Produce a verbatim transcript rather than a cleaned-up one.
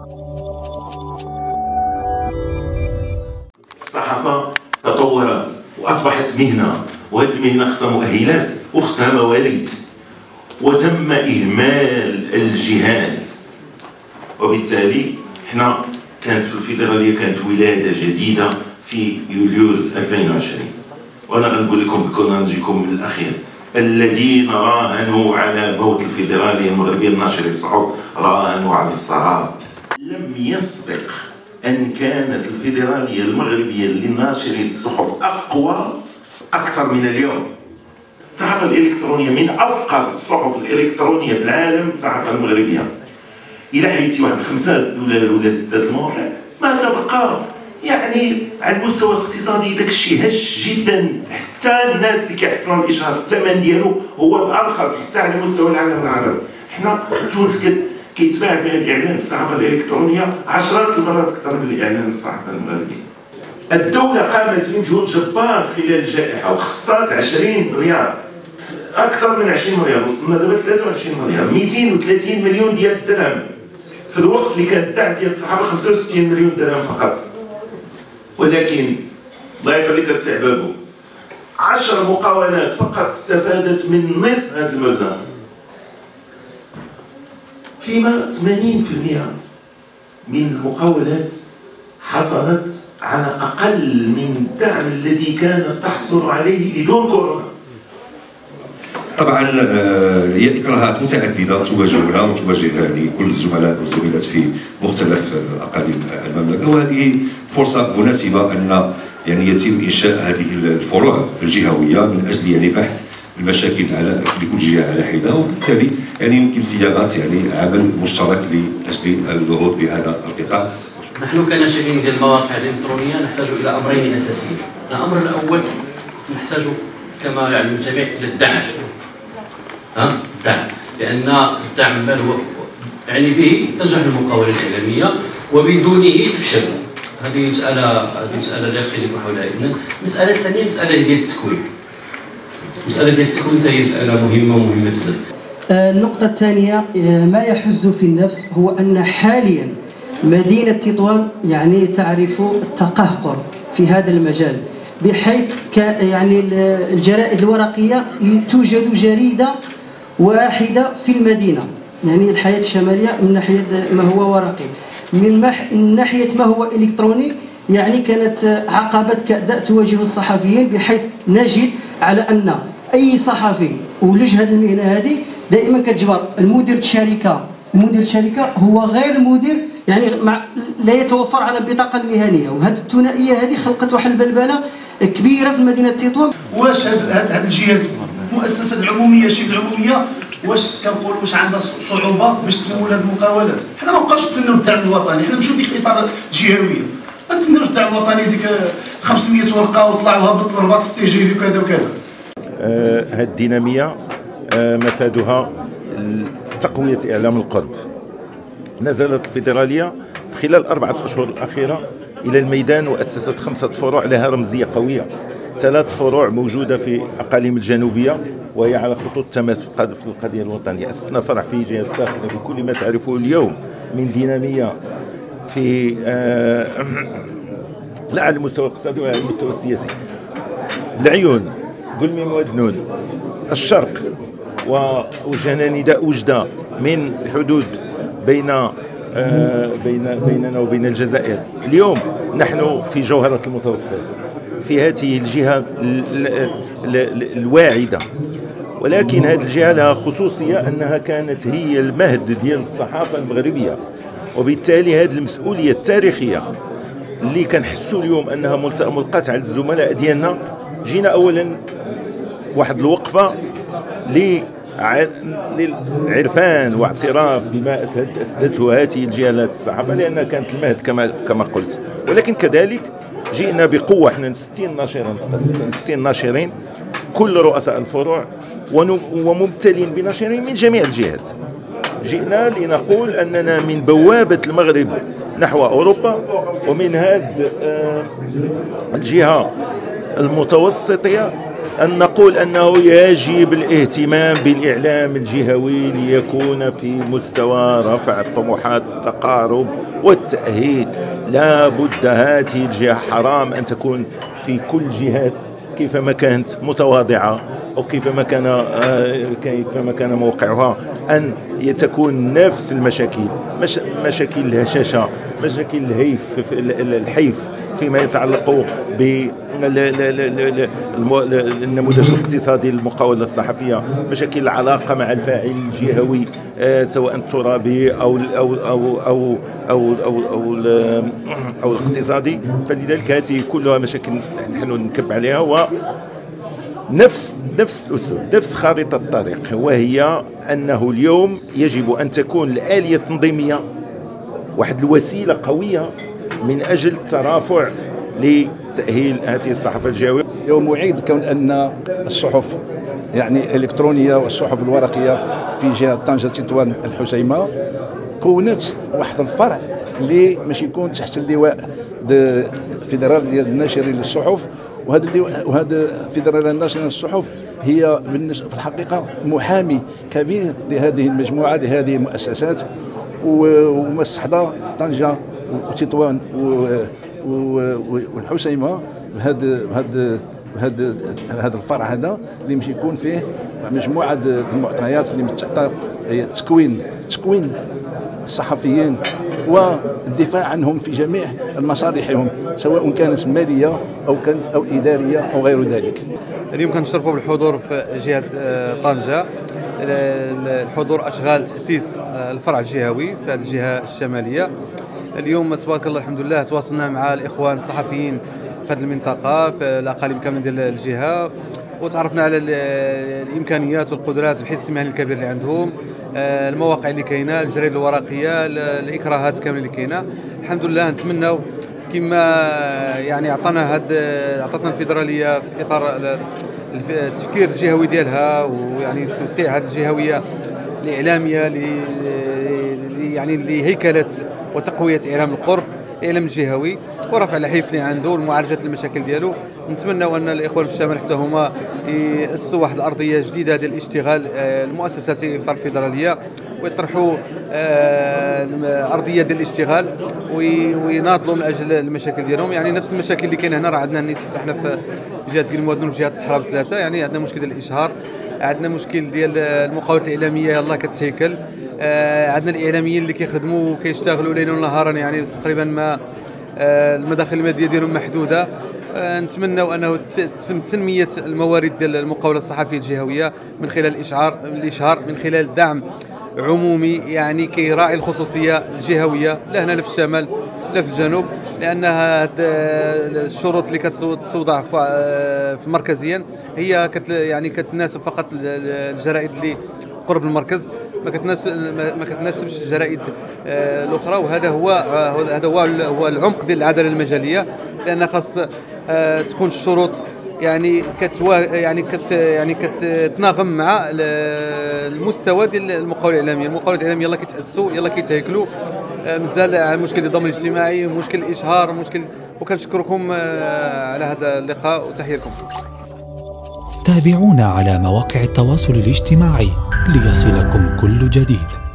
الصحافة تطورت وأصبحت مهنة، وهذه المهنة خصها مؤهلات وخصها مواليد، وتم إهمال الجهات، وبالتالي حنا كانت في الفيدرالية كانت ولادة جديدة في يوليوز ألفين وعشرين، وأنا غنقول لكم بكرونولوجيكم الأخير: الذين راهنوا على موت الفيدرالية المغربية الناشر الصحف راهنوا على السراب. لم يسبق أن كانت الفيدرالية المغربية لناشر الصحف أقوى أكثر من اليوم. الصحافة الإلكترونية من أفقر الصحف الإلكترونية في العالم، الصحافة المغربية. إلى حيث واحد خمسة ولا ولا ستة المواقع ما تبقى يعني على المستوى الاقتصادي داك الشيء هش جدا، حتى الناس اللي كيحصلوا على الإشهار الثمن ديالو هو الأرخص حتى على مستوى العالم العربي. حنا تونس كيتباع فيها الإعلان في الصحافة الإلكترونية عشرات المرات أكثر من الإعلان في الصحافة المغربية. الدولة قامت بمجهود جبار خلال الجائحة وخصات عشرين مليار، أكثر من عشرين مليار، وصلنا دابا ثلاثة وعشرين مليار، مئتين وثلاثين مليون ديال الدرهم، في الوقت اللي كان الدعم ديال الصحافة خمسة وستين مليون درهم فقط. ولكن الله يخليك السي عبابو، عشر مقاولات فقط استفادت من نصف هذا المبلغ، فيما ثمانين بالمئة من المقاولات حصلت على أقل من الدعم الذي كانت تحصل عليه بدون كورونا. طبعا هي اكراهات متعدده تواجهنا وتواجه لكل الزملاء والزميلات في مختلف اقاليم المملكه، وهذه فرصه مناسبه ان يعني يتم انشاء هذه الفروع الجهويه من اجل يعني بحث المشاكل على لكل جهه على حده، وبالتالي يعني يمكن صياغه يعني عمل مشترك لاجل النهوض بهذا القطاع. نحن كناشرين ديال المواقع الالكترونيه نحتاج الى امرين اساسيين. الامر الاول نحتاج كما يعلم الجميع الى الدعم. ها الدعم، لان الدعم ما هو يعني به تنجح المقاوله الاعلاميه وبدونه تفشل. هذه مساله هذه مساله لا يختلف حولها اثنان. المساله الثانيه مساله ديال التكوين. مساله ديال التكوين هي مساله مهمه ومهمه بزاف. النقطه الثانيه ما يحز في النفس هو ان حاليا مدينة تطوان يعني تعرف التقهقر في هذا المجال، بحيث يعني الجرائد الورقية توجد جريدة واحدة في المدينة، يعني الحياة الشمالية من ناحية ما هو ورقي، من ناحية ما هو إلكتروني يعني كانت عقبات كأداء تواجه الصحفيين، بحيث نجد على أن أي صحفي ولج هذه المهنة هذه دائما كتجبر المدير الشركة مدير الشركة هو غير مدير، يعني مع لا يتوفر على البطاقة المهنية، وهذه الثنائية هذه خلقت واحد البلبلة كبيرة في مدينة تطوان. واش هذه الجهات المؤسسات العمومية الشبه العمومية واش كنقولوا واش عندها صعوبة باش تمول هذه المقاولات؟ حنا ما بقاوش نتسناو الدعم الوطني، حنا نمشيو ديك الإطار الجهوية، ما نتسناوش الدعم الوطني ديك خمسمية ورقة وطلعوا هبط الرباط في التي جي في وكذا وكذا. آه هذه الدينامية آه مفادها تقوية إعلام القرب. نزلت الفيدرالية في خلال الأربعة أشهر الأخيرة إلى الميدان وأسست خمسة فروع لها رمزية قوية، ثلاث فروع موجودة في أقاليم الجنوبية وهي على خطوط تماس في القضية الوطنية. أسسنا فرع في جهة الداخلية بكل ما تعرفه اليوم من دينامية في آه لا على المستوى الاقتصادي ولا على المستوى السياسي. العيون، قلمي مودنون، الشرق، ووجهنا نداء وجدة من الحدود بين آه بين بيننا وبين الجزائر. اليوم نحن في جوهرة المتوسط، في هذه الجهة الواعدة، ولكن هذه الجهة لها خصوصية أنها كانت هي المهد ديال الصحافة المغربية، وبالتالي هذه المسؤولية التاريخية اللي كنحسوا اليوم أنها ملقاة على الزملاء ديالنا. جينا أولا واحد الوقفة للعرفان واعتراف بما أسدته هذه الجهة الصحافة، لأنها كانت المهد كما كما قلت، ولكن كذلك جئنا بقوة. احنا ستين ناشرين ستين ناشرين كل رؤساء الفروع وممتلين بناشرين من جميع الجهات. جئنا لنقول أننا من بوابة المغرب نحو أوروبا، ومن هذه الجهة المتوسطية أن نقول أنه يجب الاهتمام بالإعلام الجهوي ليكون في مستوى رفع الطموحات، التقارب والتأهيل. لا بد هذه الجهة حرام أن تكون في كل جهات كيفما كانت متواضعة أو كيفما كان كيفما كان موقعها، أن تكون نفس المشاكل، مش مشاكل الهشاشة، مشاكل الهيف الحيف فيما يتعلق بالنموذج الاقتصادي للمقاولة الصحفية، مشاكل العلاقة مع الفاعل الجهوي سواء الترابي أو أو أو أو أو أو, أو, أو الاقتصادي. فلذلك هذه كلها مشاكل نحن نكب عليها، و نفس نفس الأسلوب، نفس خارطة الطريق، وهي أنه اليوم يجب أن تكون الآلية التنظيمية واحد الوسيلة قوية من أجل الترافع لتأهيل هذه الصحافة الجهوية. يوم أعيد كون أن الصحف يعني الإلكترونية والصحف الورقية في جهة طنجة تطوان الحسيمة كونت واحد الفرع اللي ماشي يكون تحت اللواء الفيدرالية ديال الناشرين للصحف، وهذا اللواء وهذا الفيدرالية الناشرين للصحف هي في الحقيقة محامي كبير لهذه المجموعة لهذه المؤسسات، ومستحضر طنجة وتطوان والحسيمة بهذا بهذا بهذا هذا الفرع هذا اللي مش يكون فيه مجموعة المعطيات اللي متعطى تكوين تكوين الصحفيين والدفاع عنهم في جميع مصالحهم سواء كانت مالية أو كانت أو إدارية أو غير ذلك. اليوم كنشرفوا بالحضور في جهة طنجة. الحضور أشغال تأسيس الفرع الجهوي في الجهة الشمالية. اليوم تبارك الله الحمد لله تواصلنا مع الإخوان الصحفيين في هذه المنطقة في الأقاليم كاملة ديال الجهة، وتعرفنا على الإمكانيات والقدرات والحس المهني الكبير اللي عندهم، المواقع اللي كاينة، الجرائد الورقية، الإكراهات كاملة اللي كاينة. الحمد لله نتمناو كما يعني عطانا هاد عطاتنا الفيدرالية في إطار التفكير الجهوي ديالها، ويعني توسيع هذه الجهوية الإعلامية يعني لهيكلة وتقوية إعلام القرب، الإعلام الجهوي، ورفع الحيف اللي عنده ومعالجة المشاكل ديالو. نتمنوا أن الإخوان في الشمال حتى هما يأسسوا واحد الأرضية جديدة ديال الاشتغال المؤسسات في إطار الفيدرالية، ويطرحوا أرضية ديال الاشتغال ويناضلوا من أجل المشاكل ديالهم. يعني نفس المشاكل اللي كاينه هنا، راه عندنا نيت حنا في جهة المدن وفي جهة الصحراء بالثلاثة. يعني عندنا مشكل ديال الإشهار، عندنا مشكل ديال المقاولات الإعلامية يلاه كتهيكل، عندنا الإعلاميين اللي كيخدموا وكيشتغلوا ليلا ونهارا، يعني تقريبا ما المداخل المادية ديالهم محدودة. نتمنوا انه تتم تنميه الموارد ديال المقاوله الصحفيه الجهويه من خلال الاشعار الاشهار من خلال دعم عمومي يعني كيراعي الخصوصيه الجهويه لا هنا لا في الشمال لا في الجنوب، لان هاد الشروط اللي كتوضع في مركزيا هي كت يعني كتناسب فقط الجرائد اللي قرب المركز، ما كتناسب ما كتناسبش الجرائد الاخرى. وهذا هو هذا هو هو العمق ديال العداله المجاليه، لان خاص تكون الشروط يعني كتوا يعني كت يعني كتناغم مع المستوى ديال المقاوله الاعلاميه. المقاوله الاعلاميه يلاه كيتاسسوا يلاه كيتهيكلوا، مازال مشكل الضمان الاجتماعي، مشكل الاشهار، مشكل. وكنشكركم على هذا اللقاء وتحياتكم. تابعونا على مواقع التواصل الاجتماعي ليصلكم كل جديد.